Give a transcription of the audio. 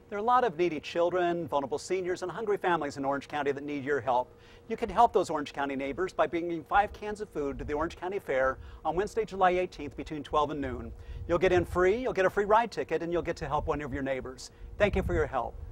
There are a lot of needy children, vulnerable seniors, and hungry families in Orange County that need your help. You can help those Orange County neighbors by bringing 5 cans of food to the Orange County Fair on Wednesday, July 18th between 12 and noon. You'll get in free, you'll get a free ride ticket, and you'll get to help one of your neighbors. Thank you for your help.